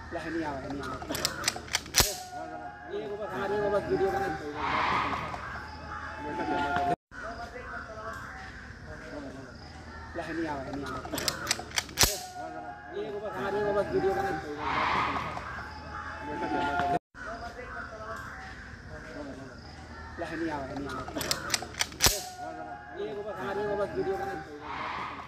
नहीं आ रहा ये को बस हमारे को बस वीडियो बना नहीं आ रहा ये को बस हमारे को बस वीडियो बना नहीं आ रहा ये को बस हमारे को बस वीडियो बना